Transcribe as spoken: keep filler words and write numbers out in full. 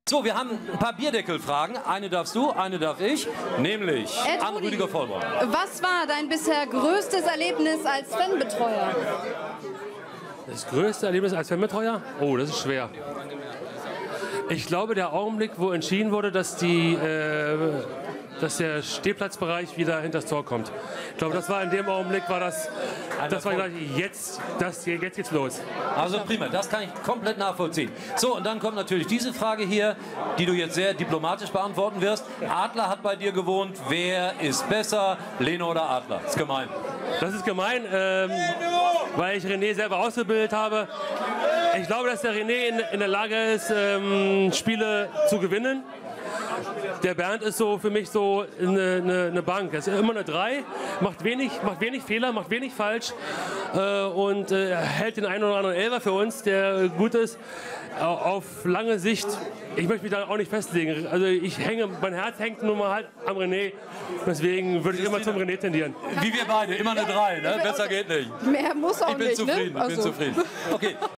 So, wir haben ein paar Bierdeckelfragen. Eine darfst du, eine darf ich. Nämlich Ed an Rudi, Rüdiger Vollborn. Was war dein bisher größtes Erlebnis als Fanbetreuer? Das größte Erlebnis als Fanbetreuer? Oh, das ist schwer. Ich glaube, der Augenblick, wo entschieden wurde, dass, die, äh, dass der Stehplatzbereich wieder hinter das Tor kommt. Ich glaube, das war in dem Augenblick, war das, das war gleich, jetzt, das, jetzt geht's los. Also prima, das kann ich komplett nachvollziehen. So, und dann kommt natürlich diese Frage hier, die du jetzt sehr diplomatisch beantworten wirst. Adler hat bei dir gewohnt. Wer ist besser, Leno oder Adler? Das ist gemein. Das ist gemein, ähm, weil ich René selber ausgebildet habe. Ich glaube, dass der René in, in der Lage ist, ähm, Spiele zu gewinnen. Der Bernd ist so für mich so eine, eine, eine Bank. Er ist immer eine drei, macht wenig, macht wenig Fehler, macht wenig falsch äh, und äh, hält den einen oder anderen Elfer für uns, der gut ist. Auf lange Sicht, ich möchte mich da auch nicht festlegen. Also ich hänge, mein Herz hängt nun mal halt am René. Deswegen würde ich immer zum René tendieren. Wie wir beide, immer eine drei, ne? Besser geht nicht. Mehr muss auch Ich bin nicht, zufrieden, ne? ich bin Also. zufrieden. Okay.